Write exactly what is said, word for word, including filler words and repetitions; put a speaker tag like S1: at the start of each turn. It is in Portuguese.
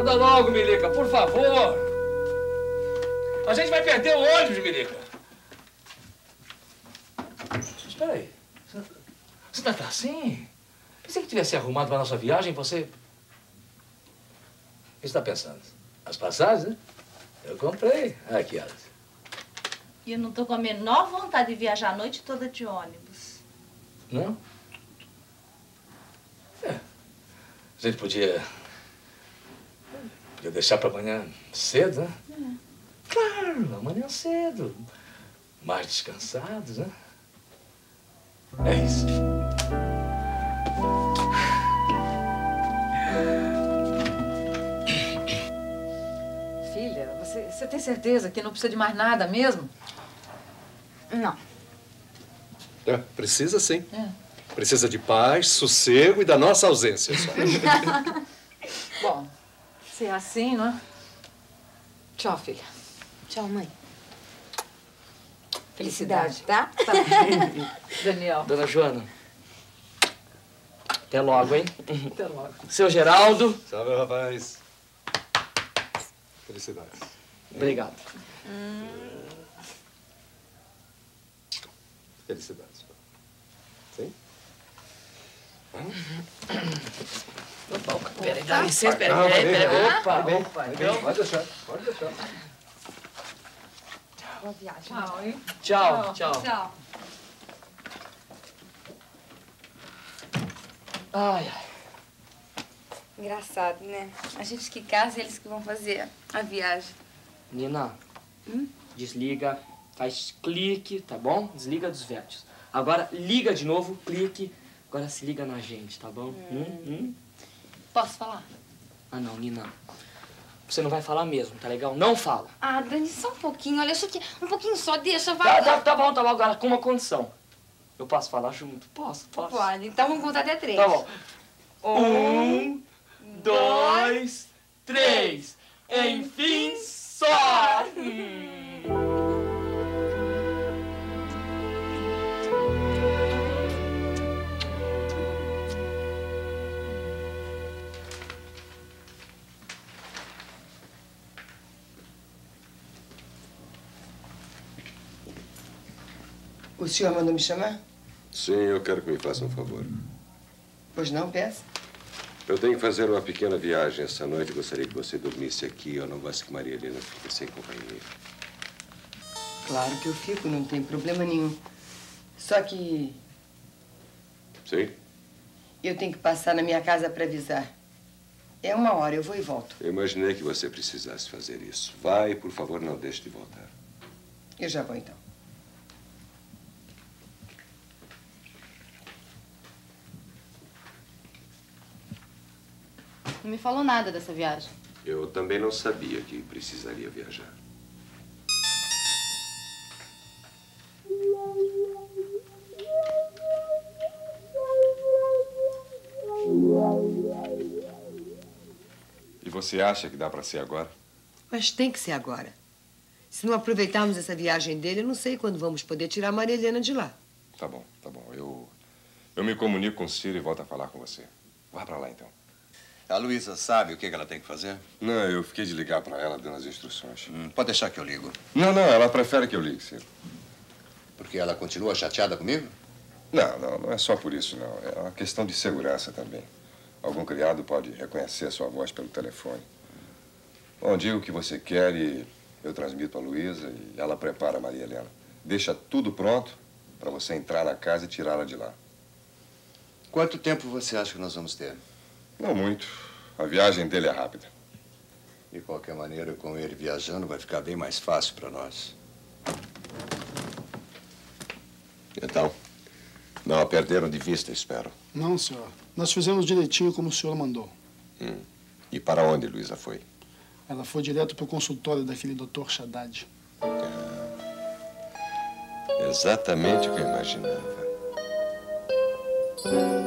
S1: Anda logo, Milica, por favor. A gente vai perder o ônibus, Milica. Espera aí. Você tá assim? Pensei que tivesse arrumado para nossa viagem, você... O que você está pensando? As passagens, né? Eu comprei. Aqui, elas.
S2: E eu não tô com a menor vontade de viajar a noite toda de ônibus.
S1: Não? É. A gente podia... Podia deixar para amanhã cedo, né? É. Claro, amanhã cedo. Mais descansados, né? É isso.
S3: Filha, você, você tem certeza que não precisa de mais nada mesmo?
S2: Não.
S4: É, precisa sim.
S3: É.
S4: Precisa de paz, sossego e da nossa ausência só.
S3: Bom, se é assim, não é? Tchau, filha.
S5: Tchau, mãe.
S3: Felicidade,
S5: tá?
S3: Tá. Daniel.
S1: Dona Joana. Até logo, hein?
S3: Até logo.
S1: Seu Geraldo.
S4: Tchau, meu rapaz. Felicidades.
S1: Obrigado.
S5: Hum.
S4: Felicidades. Sim?
S1: Opa, peraí, dá licença, peraí, peraí, peraí. Opa, opa.
S4: Pode deixar, pode deixar.
S5: Boa viagem.
S3: Tchau, hein?
S1: Tchau, tchau.
S5: Tchau.
S1: Ai, ai.
S5: Engraçado, né? A gente que casa e eles que vão fazer a viagem.
S6: Nina,
S5: Hum?
S6: desliga, faz clique, tá bom? Desliga dos velhos. Agora liga de novo, clique. Agora se liga na gente, tá bom? Hum. Hum, hum.
S5: Posso falar?
S6: Ah, não, Nina. Você não vai falar mesmo, tá legal? Não fala.
S5: Ah, Dani, só um pouquinho. Olha, isso aqui, um pouquinho só, deixa, vai.
S6: Tá, tá, tá bom, tá bom. Agora com uma condição. Eu posso falar junto? Posso, posso.
S5: Pode, então vamos contar até três.
S6: Tá bom. Um, dois, três. Enfim, só. Hum.
S7: O senhor mandou me chamar?
S8: Sim, eu quero que me faça um favor.
S7: Pois não, peça.
S8: Eu tenho que fazer uma pequena viagem essa noite. Gostaria que você dormisse aqui. Eu não gosto que Maria Helena fique sem companhia.
S7: Claro que eu fico, não tem problema nenhum. Só que
S8: Sim?
S7: eu tenho que passar na minha casa para avisar. É uma hora, eu vou e volto.
S8: Eu imaginei que você precisasse fazer isso. Vai, por favor, não deixe de voltar.
S7: Eu já vou, então.
S5: Não me falou nada dessa viagem.
S8: Eu também não sabia que precisaria viajar.
S9: E você acha que dá para ser agora?
S7: Mas tem que ser agora. Se não aproveitarmos essa viagem dele, eu não sei quando vamos poder tirar a Maria Helena de lá.
S9: Tá bom, tá bom. Eu, eu me comunico com o Ciro e volto a falar com você. Vá para lá, então.
S10: A Luísa sabe o que ela tem que fazer?
S9: Não, eu fiquei de ligar para ela dando as instruções.
S10: Hum, pode deixar que eu ligo.
S9: Não, não, ela prefere que eu ligue, Ciro.
S10: Porque ela continua chateada comigo?
S9: Não, não, não é só por isso, não. É uma questão de segurança também. Algum criado pode reconhecer a sua voz pelo telefone. Bom, diga o que você quer e eu transmito a Luísa e ela prepara a Maria Helena. Deixa tudo pronto para você entrar na casa e tirá-la de lá.
S10: Quanto tempo você acha que nós vamos ter?
S9: Não muito. A viagem dele é rápida.
S10: De qualquer maneira, com ele viajando, vai ficar bem mais fácil para nós. Então, não a perderam de vista, espero.
S11: Não, senhor. Nós fizemos direitinho como o senhor mandou.
S10: Hum. E para onde Luísa foi?
S11: Ela foi direto para o consultório daquele doutor Haddad.
S10: Exatamente o que eu imaginava.